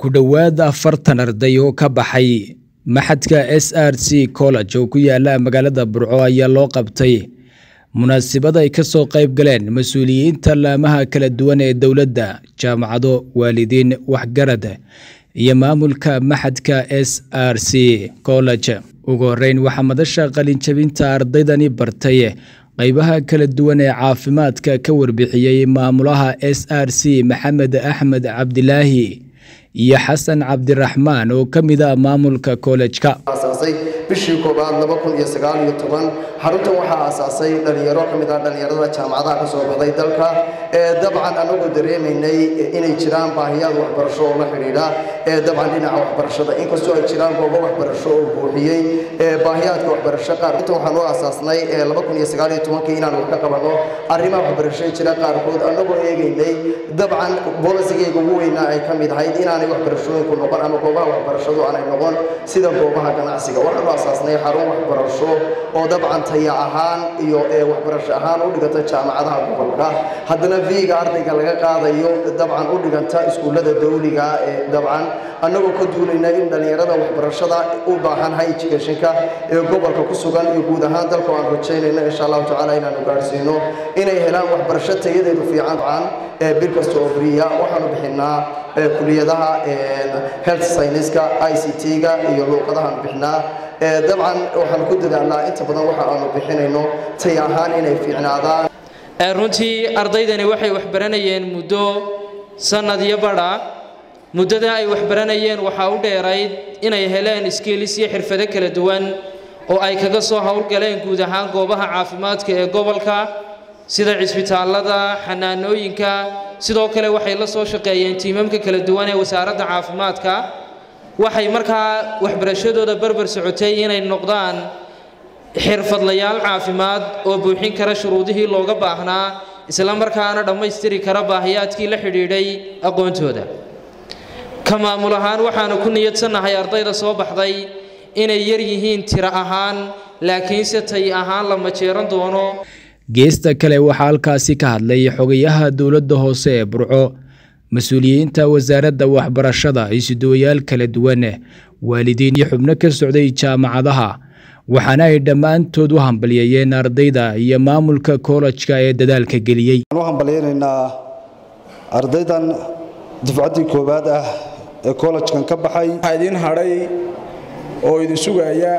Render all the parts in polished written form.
ku dhawaad 40 arday oo ka baxay maxadka SRC College oo ku yaala magaalada Burco ayaa loo qabtay munaasabad ay ka soo qayb galeen mas'uuliyiinta laamaha kala duwan ee dawladda, jaamacado, waalidiin, waxgarad iyo maamulka maxadka SRC College. ugu horeyn waxa madasha qalin jabinta ardaydani bartay qaybaha kala duwan ee caafimaadka ka warbixiyay maamulaha SRC Maxamed Axmed Cabdilaahi iyo Xasan Cabdiraxmaan oo kamida maamulka college-ka. asaasay bishii koobaad 2019 xaruntan waxa asaasay dhalinyaro kamida dhalinyarada jaamacadaha ka soo baxday dalka dabcan anagu dareemaynay inay jiraan baahiyaad waxbarasho oo la xiriira dabcan dhinaca waxbarashada inkastoo ay jiraan goobo waxbarasho oo buuxiyay baahiyaadka waxbarasho qaar inta waxaan u asaasnay 2019 inaan wax ka qabano arrimaha waxbarasho jira qaarkood anagu eegaynay dabcan boolisigayga ugu weynaa ay kamid ahayd inaan waxbarashooyinku noqon ama goobaha waxbarashadu aanay noqon sida goobaha ganacsiga. waxaan u asaasnay xarun waxbarasho oo dabcan taya ahaan iyo waxbarasho ahaan u dhigata jaamacadaha gobolka, haddana viiga ardayga laga qaadayo dabcan u dhiganta iskuulada dawliga dabcan annagoo ka duulayna in dhalinyarada waxbarashada u baahan high education-ka ee gobolka ku sugan iyo guud ahaan dalka aan rajaynayna insha Allah taala inaan gaarsiino inay helaan waxbarasho tayadeedu fiican bil kasta oo bariya. waxaan bixinaa kuliyadaha health science-ka, ICT-ga iyo luqadaha bixinaa dabcan waxaan ku dadaalnaa inta badan waxa aanu bixinayno tay ahaan inay fiicnaadaan. runtii ardaydani waxay wax baranayeen muddo sanad iyo badha muddada ay wax baranayeen waxa u dheerayd inay heleen skills iyo xirfado kala duwan oo ay kaga soo hawlgaleen guud ahaan goobaha caafimaadka ee gobolka sida cisbitaalada, xanaanooyinka. sidoo kale waxay la soo shaqeeyeen tiimamka kala duwan ee wasaaradda caafimaadka. waxay markaa waxbarashadooda barbar socotay inay noqdaan xirfadlayaal caafimaad oo buuxin kara shuruudihii looga baahnaa isla markaana dhammaystiri kara baahiyaadkii la xidhiidhay aqoontooda. ka maamul ahaan waxaanu ku niyadsanahay ardayda soo baxday inay yar yihiin tiro ahaan laakiinse tay ahaan la majeeran doono. geesta kale waxaa halkaasi ka hadlay xogayaha dawladda hoose ee Burco, mas'uuliyiinta wasaaradda waxbarashada, isuduwayaal kala duwan, waalidiin iyo xubno ka socday jaamacadaha, waxaana ay dhammaantood u hambalyeeyeen ardayda iyo maamulka college-ka ee dadaalka geliyay. waxaan u hambalyeeynaa ardaydan dufcadii koobaad ah ee college-kan ka baxay. waxaa idin hadhay oo idin sugaya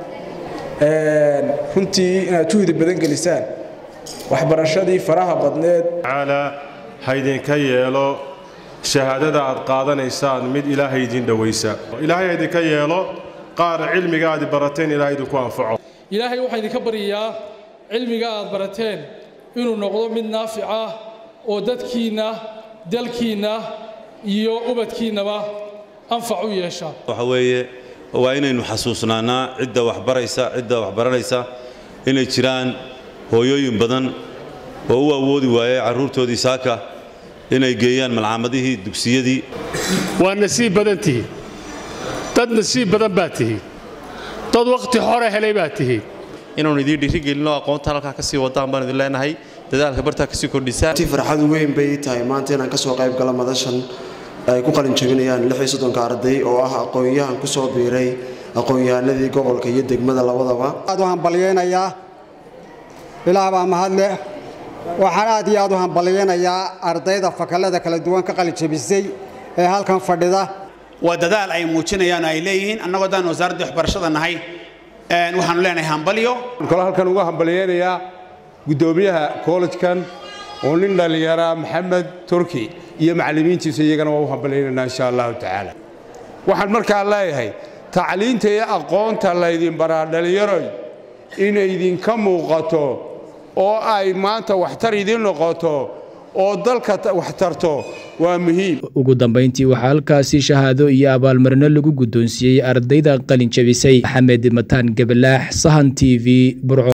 runtii inaad juhdi badan gelisaan waxbarashadii faraha badneed. tacaala haydinka yeelo shahaadada aad qaadanaysaan mid ilaahay idin dhawaysa. ilaahay idinka yeelo qaar cilmiga aad barateen ilaahay idinku anfaco. ilaahay waxaan idinka bariyaa cilmiga aad barateen inuu noqdo mid naafic ah oo dadkiina, dalkiina iyo ubadkiinaba anfac u yeesha. waxa weeye waa inaynu xasuusnaanaa cidda waxbaranaysa inay jiraan hooyooyin badan oo u awoodi waayay carruurtoodii saaka inay geeyaan malcaamadihii dugsiyadii. waa nasiib badan tihiin, dad nasiib badan baa tihiin, dad waqti hore helay baa tihiin. inaanu idin dhiirigelino aqoonta halkaa ka sii wadaan baan idin leenahay, dadaalka bartaa ka sii kordhisaan. farxad weyn bay tahay maanta inaan ka soo qayb galo madashan ay ku qalin jabinayaan 36 arday oo ah aqoon-yahan ku soo biiray aqoon-yahanadii gobolka iyo degmada labadaba. aad u hambalyeynaya bilaaba mahadle. waxaan aad iyo aad u hambalyeynayaa ardayda fakalada kala duwan ka qalin jabisay ee halkan fadhida. waa dadaal ay muujinayaan ay leeyihiin annagoo daan wasaaradda waxbarashada nahay waxaanu leenahay hambalyo. kala halkan uga hambalyeynayaa gudoomiyaha college-kan oo nin dhalinyara Maxamed Turki iyo macallimiintiisa iyagana waa u hambalyeynaa insha Allah taala. waxaan markaa leeyahay tacliinta iyo aqoonta la idin baraa dhalinyaro inay idinka muuqato oo ay maanta waxtar idin noqoto oo dalka waxtarto waa muhiim. ugu dambeyntii waxaa halkaasi shahaado iyo abaalmarino lagu guddoonsiiyey ardayda qalin jabisay. Maxamed Mataan Gabalaax, Sahan TV, Burco.